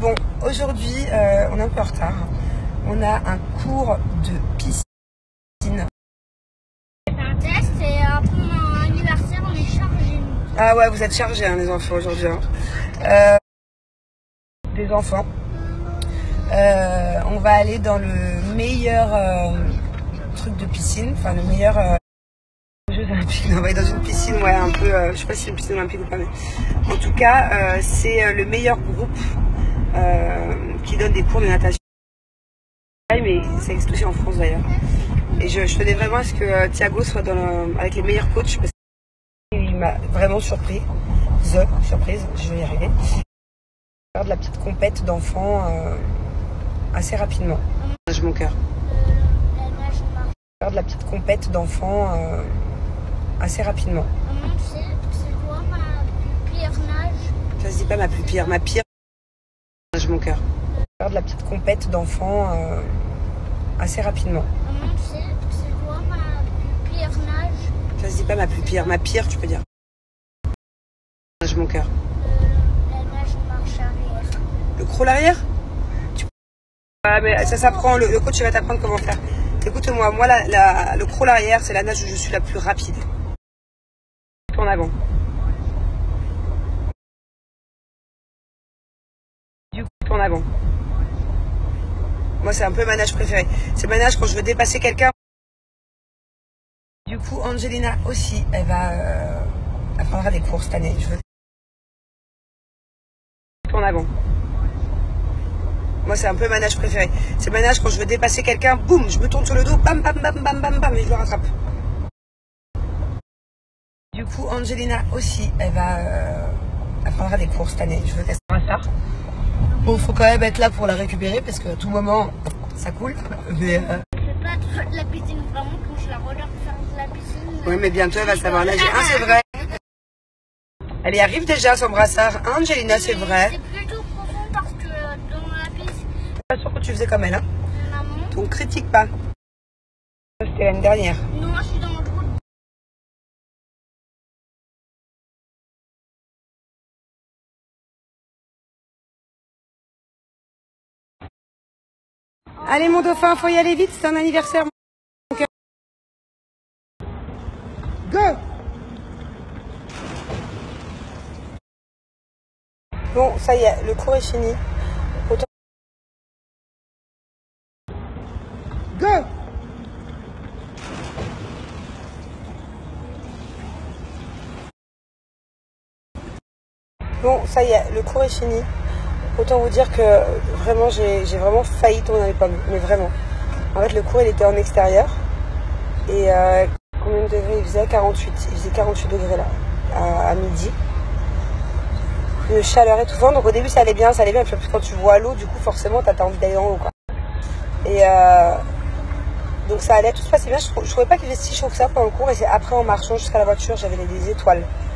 Bon, aujourd'hui, on est un peu en retard. On a un cours de piscine. C'est un test et pour mon anniversaire, on est chargés. Ah ouais, vous êtes chargés, hein, les enfants, aujourd'hui. Des enfants. On va aller dans le meilleur truc de piscine. Enfin, le meilleur... Jeux olympiques. On va aller dans une piscine, ouais, un peu... je sais pas si c'est une piscine olympique ou pas, mais... En tout cas, c'est le meilleur groupe qui donne des cours de natation. Mais ça existe aussi en France d'ailleurs. Et je tenais vraiment à ce que Thiago soit avec les meilleurs coachs parce qu'il m'a vraiment surprise, je vais y arriver. Faire de la petite compète d'enfants assez rapidement. Nage mon cœur. Faire de la petite compète d'enfants assez rapidement. Maman, tu sais, c'est quoi ma plus pire nage? Ça se dit pas ma plus pire, ma pire. Nage mon cœur. Faire de la petite compète d'enfants assez rapidement. Maman, tu sais, c'est quoi ma plus pire nage? Ça se dit pas ma plus pire, ma pire tu peux dire. Nage mon cœur. La nage marche arrière. Le crawl arrière? Ah, mais ça s'apprend, le coach va t'apprendre comment faire. Écoute-moi, moi le crawl arrière, c'est la nage où je suis la plus rapide. En avant. Du coup, en avant. Moi, c'est un peu ma nage préférée. C'est ma nage quand je veux dépasser quelqu'un. Du coup, Angelina aussi, elle prendra des cours cette année. Je veux... En avant. Moi, c'est un peu ma nage préférée. C'est ma nage quand je veux dépasser quelqu'un, boum, je me tourne sur le dos, bam, bam, bam, bam, bam, bam, et je le rattrape. Du coup, Angelina aussi, elle prendra des cours cette année. Je veux tester un star. Bon, faut quand même être là pour la récupérer parce qu'à tout moment, ça coule. Mais Je fais pas de la piscine vraiment quand je la regarde faire de la piscine. oui, mais bientôt, elle va savoir nager. Ah, c'est vrai. Elle y arrive déjà, son brassard. Hein, Angelina, c'est vrai. C'est plutôt profond parce que dans la piscine, Pas sûr que tu faisais comme elle, hein. maman. Donc, critique pas. C'était l'année dernière. Non, je suis dans le trou. Allez, mon dauphin, faut y aller vite, c'est un anniversaire. Go! Bon, ça y est, le cours est fini. Autant... Go! Bon, ça y est, le cours est fini. Autant vous dire que vraiment, j'ai vraiment failli tomber dans les pommes, mais vraiment. En fait, le cours, il était en extérieur. Et combien de degrés il faisait? 48. Il faisait 48 degrés là, à midi. Une chaleur étouffante. Donc au début, ça allait bien. Et puis quand tu vois l'eau, du coup, forcément, t'as envie d'aller en haut, quoi. Et donc ça allait, tout se passait bien. Je trouvais pas qu'il faisait si chaud que ça pendant le cours. Et c'est après, en marchant jusqu'à la voiture, j'avais des étoiles.